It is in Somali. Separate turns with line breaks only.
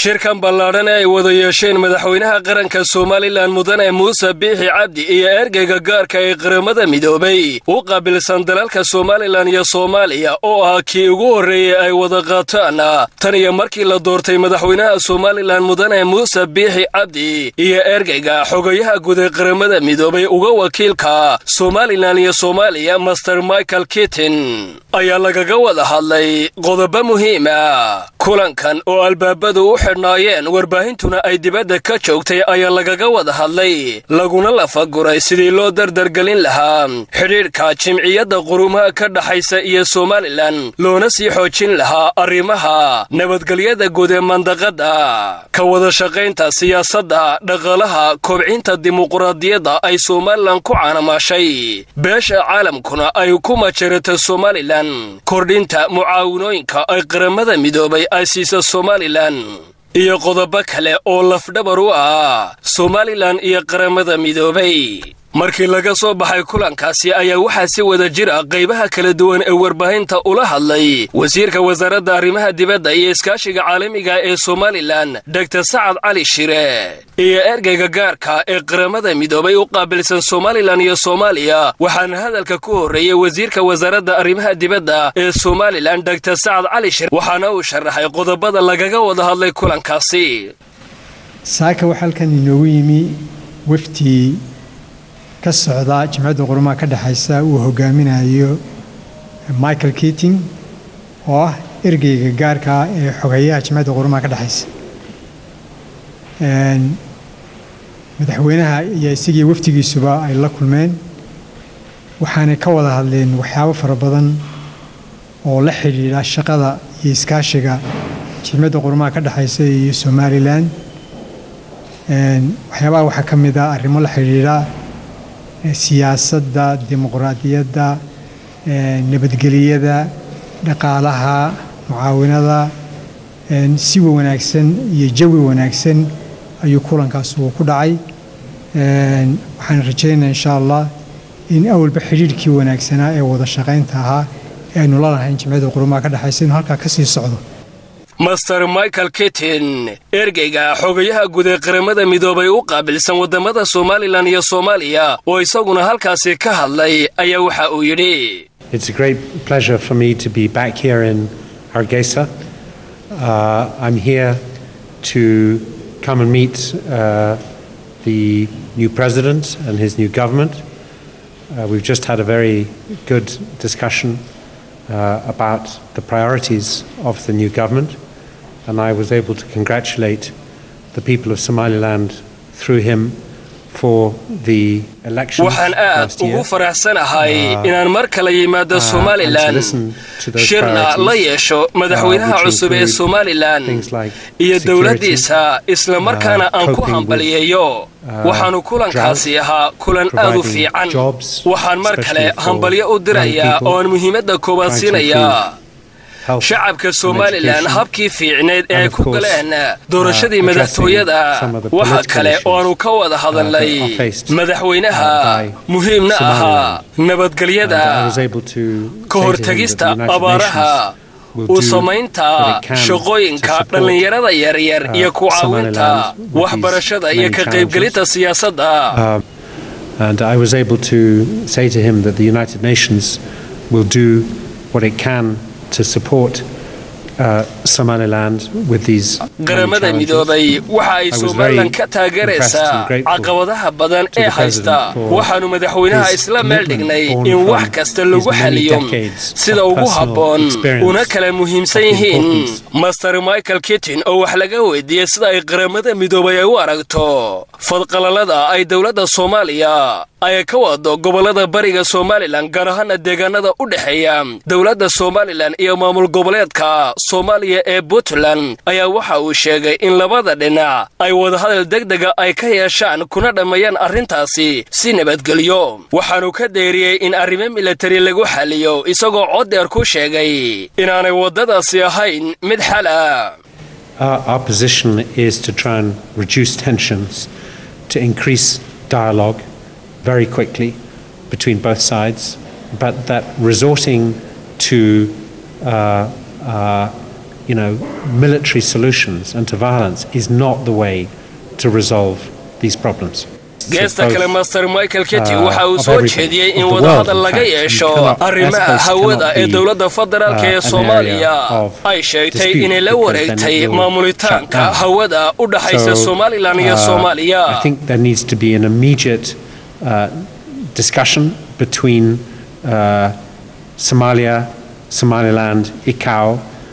shirkan ballaaran ay wada yeesheen madaxweynaha qaranka Soomaaliland mudane Muuse Biixi Cabdi iyo ergeyga gaarka ee qaramada midoobay u qaabilsan dalalka Soomaaliland iyo Soomaaliya oo ah kii ugu horeeyay ay wada qaataan tan iyo markii la doortay madaxweynaha Soomaaliland mudane Muuse Biixi Cabdi iyo ergeyga xogayaha guud ee qaramada midoobay uga wakiilka Soomaaliland iyo Soomaaliya Master Michael Keating ayaa lagaga wada hadlay qodobo muhiim ah kulankan oo albaabadu u xirnaayeen warbaahintuna ay dibadda ka joogtay ayaa lagaga wada hadlay laguna lafaguray sidii loo dardargelin lahaa xiriirka jimciyadda qurumaha ka dhaxaysa iyo Soomaaliland loona sii xoojin lahaa arrimaha nabadgelyada guud ee mandaqada ka wada shaqaynta siyaasadda dhaqaalaha kobcinta dimuqraadiyadda ay Soomaaliland ku caanamashay beesha caalamkuna ay ku majarata Soomaaliland kordhinta mucaawinooyinka ay qaramada midoobay ay siisa Soomaaliland iyo qodobo kale oo lafdhabar u ah Soomaaliland iyo qaramada midoobay markii laga soo baxay kulankaasi ayaa waxa si wada jir ah qaybaha kala duwan ee warbaahinta ula hadlay wasiirka wasaaradda arrimaha dibadda iyo iskaashiga caalamiga ee Soomaaliland Dr. Sacad Cali Shire iyo ergeyga gaarka ee qaramada midoobay u qaabilsan Soomaaliland iyo Soomaaliya waxaana hadalka ku horeeyay wasiirka wasaaradda arrimaha dibadda ee Soomaaliland Dr. Sacad Cali Shire waxaana uu sharaxay qodobada lagaga wada hadlay kulankaasi
saaka waxa halkan inoogu yimi wafti ka socda jimciyadda qurumaha ka dhaxaysa uu hogaaminayo Michael Keating oo ah ergeyga gaarka ee xogayaha jimciyadda qurumaha ka dhaxaysa madaxweynaha iyo isagii waftigiisuba ay la kulmeen waxaana ka wada hadleen waxyaabo fara badan oo la xiriira shaqada iyo iskaashiga jimciyadda qurumaha ka dhaxaysa iyo Soomaaliland waxyaabaha waxaa ka mid ah arrimo la xiriira siyaasadda dimuqraadiyadda nabadgelyada dhaqaalaha mucaawinada si wanaagsan iyo jawi wanaagsan ayuu kulankaas uu ku dhacay waxaan rajaynayaa insha Allah in awalba xiriirkii wanaagsanaa ee wada shaqaynta ahaa aynu la lahayn jimciyadda qurumaha ka dhaxaysa inuu halkaa ka sii socdo
Master Michael Keating ergeyga xogayaha guud ee qaramada midoobay u qaabilsan wadamada Soomaaliland iyo Soomaaliya oo isaguna halkaasi ka hadlay ayaa waxa uu yiri
It's a great pleasure for me to be back here in Hargeisa. I'm here to come and meet the new president and his new government. We've just had a very good discussion about the priorities of the new government, and I was able to congratulate the people of Somaliland through him for the elections last year.
ugu faraxsanahay inaan mar kale yimaado Somaliland shirna la yeesho madaxweynaha cusub ee Somaliland iyo dawladdiisa isla markaana aan ku hambaliyeeyo waxaanu kulankaasi ahaa kulan aad u fiican waxaan mar kale hambaliyo u dirayaa oo aan muhiimadda koobaad siinayaa shacabka Somaliland habkii fiicneed ee ku galeen doorashadii madaxtooyada waxa kale oo aanu ka wada hadalnay madaxweynaha muhiimna ahaa nabadgelyada ka hortagista abaaraha u samaynta shaqooyinka dhalinyarada yaryar iyo ku caawinta waxbarashada iyo ka qaybgelinta siyaasadda
and I was able to say to him that the United Nations will do what it can to support Somaliland with these
qaramada midoobay waxa ay Somaliland ka taageeraysaa caqabadaha badan ee haysta waxaanu madaxweynaha isla meel dhignay in wax kasta lagu xaliyo sida ugu habboon una kala muhiimsan yihiin Master Michael Keating oo wax laga weydiiyay sida ay qaramada midoobay ay u aragto fadqalalada ay dawladda Soomaaliya ay ka wado gobolada bariga Somaliland gaar ahaan deegaanada u dhaxeeya dawladda Somaliland iyo maamul goboleedka Soomaaliya ee Puntland ayaa waxa uu sheegay in labada dhinac ay wada hadal degdeg ah ay ka yeeshaan kuna dhameeyaan arrintaasi si nabadgelyo waxaanu ka deeriyay in arrimo military lagu xaliyo isagoo cod dheer ku sheegay inaanay wadadaasi ahayn mid xal ah
Our position is to try and reduce tensions, to increase dialogue very quickly between both sides, but that resorting to military solutions and to violence is not the way to resolve these problems.
geesta kale Master Michael Ketti waxa uu soo jeediyay in wadahadal laga yeesho arrimaha hawada ee dawladda federaalka ee Soomaaliya ay sheegtay inay la wareegtay maamulitaanka hawada u dhaxaysa Somaliland iyo Soomaaliya.
I think there needs to be an immediate discussion between Somalia, Somaliland, ICAO